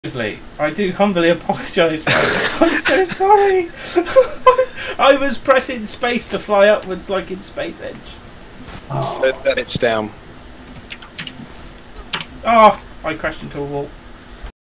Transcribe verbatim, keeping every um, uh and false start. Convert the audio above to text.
I do humbly apologise. I'm so sorry. I was pressing space to fly upwards like in Space Edge. Oh. Then it's down. Oh, I crashed into a wall.